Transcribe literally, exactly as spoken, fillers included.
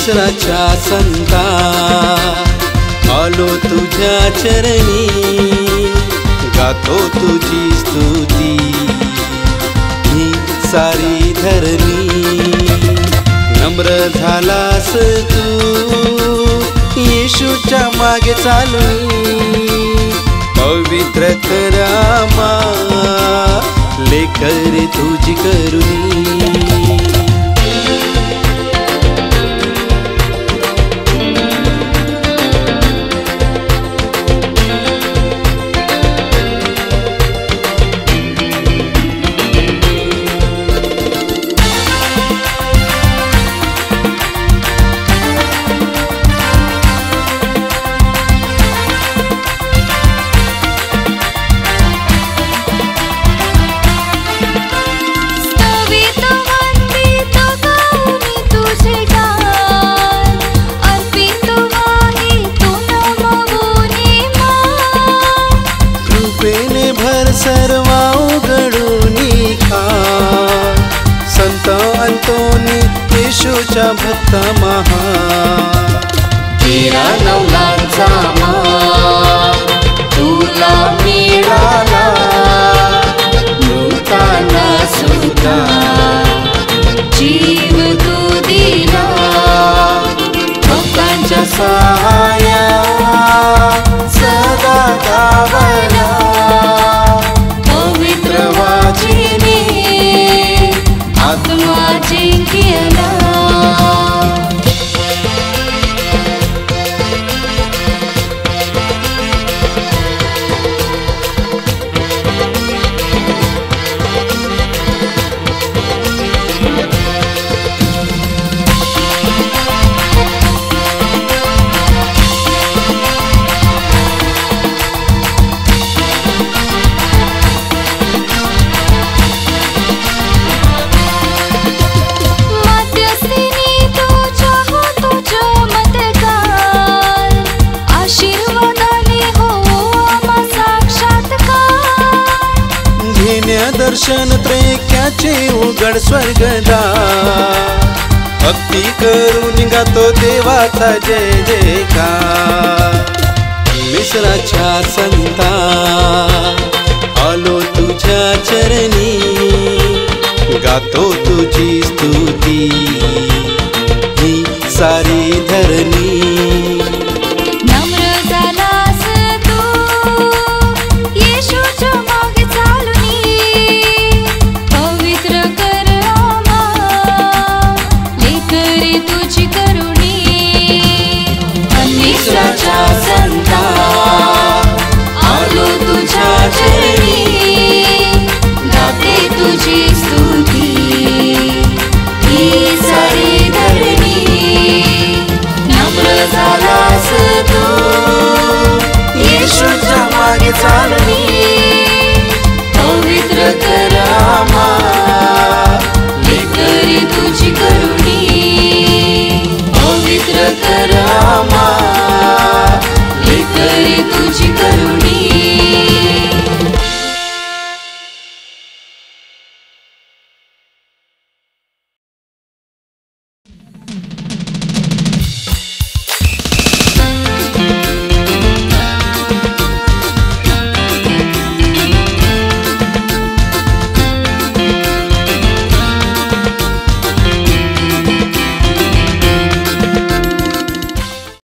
मिस्राच्या संता आलो तुझ्या चरणी, गातो तुझी स्तुती ही सारी धरणी। नम्र झालास तू येशूच्या मागे चालून, पवित्र करामा लेकर तुझी करुणी। सर्वा उघडूनी खा, संत अंतोनी येशूच्या भक्त महान। तेरा नवलांचा मान तुला मिळाला, मृतांना सुद्धा जीव तू दिला। भक्तांच्या सहाय्या सदा गावला, आत्मा जिंकला। दर्शन त्रेक्याचे उघड स्वर्गदार, भक्ती करून गातो देवाचा जय जयकार। मिस्राच्या संता आलो तुझ्या चरणी, गातो तुझी स्तुती ही सारी धरणी। मिस्राच्या संता आलो तुझ्या चरणी, गाते तुझी स्तुती ही सारी धरणी। नम्र झालास तू येशूच्या मागे चाल,